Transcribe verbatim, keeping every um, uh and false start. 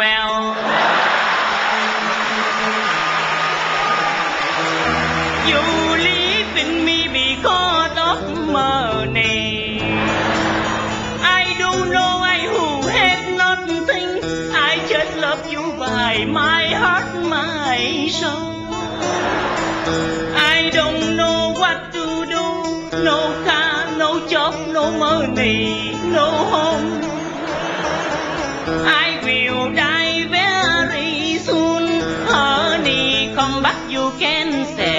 well. You live in me because of money. I don't know I who had nothing. I just love you by my heart, my soul. I don't know what to do. No car, no job, no money, no home. I will die very soon. Honey, come back, you can say.